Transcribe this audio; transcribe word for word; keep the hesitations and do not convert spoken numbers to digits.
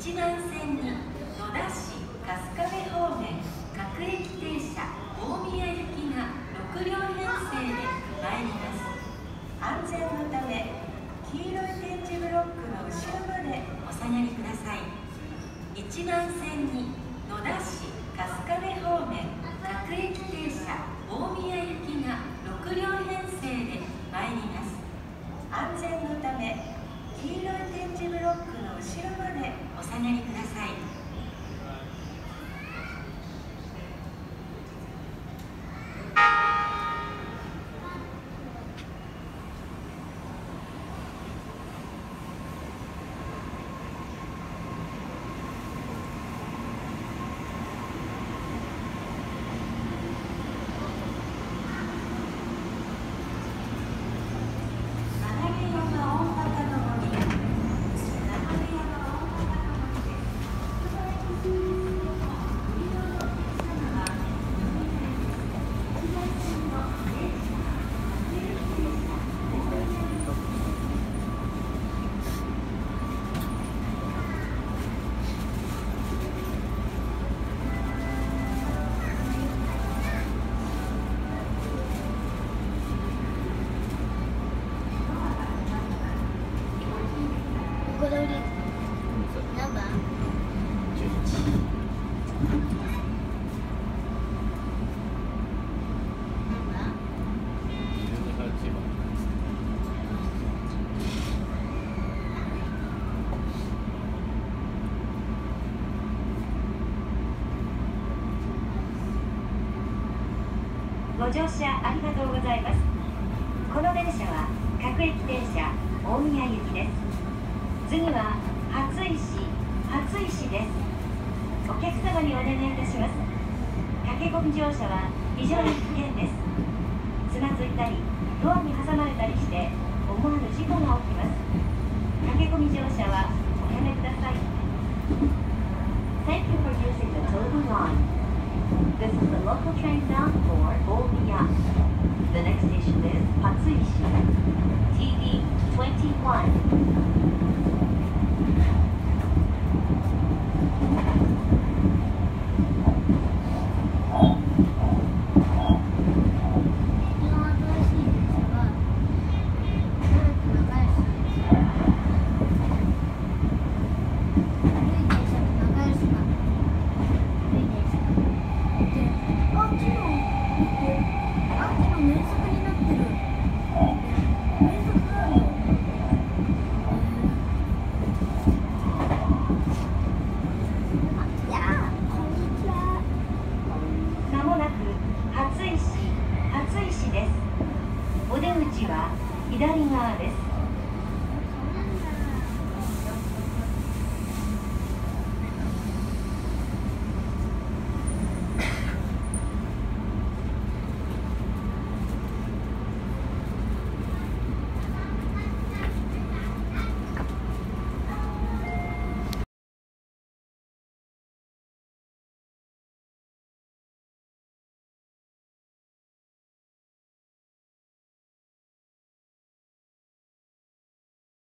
一番線に野田市春日部方面各駅停車大宮行きがろく両編成で参ります。安全のため黄色い点字ブロックの後ろまでお下がりください。一番線に野田市春日部方面各駅停車大宮行きがろく両編成で参ります。安全のため黄色い点字ブロックの後ろまでお下がりください。 ご乗車ありがとうございます。この電車は各駅停車大宮行きです。次は初石初石です。お客様にお願いいたします。駆け込み乗車は非常に危険です。つまずいたりドアに挟まれたりして思わぬ事故が起きます。駆け込み乗車はおやめください。 Thank you for using the Tobu line.This is the local train bound for Omiya. The next station is Hatsuishi. T D twenty-one.